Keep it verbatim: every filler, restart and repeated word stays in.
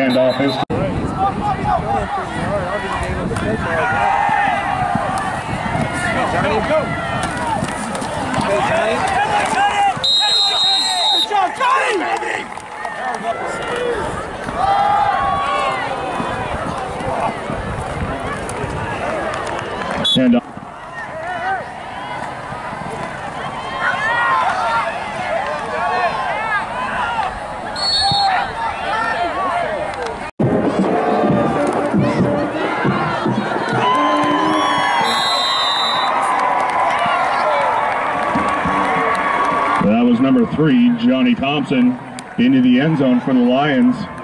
handoff is Johnny, go! Go, Johnny! Good job, Johnny! handoff. That was number three, Johnny Thompson, into the end zone for the Lions.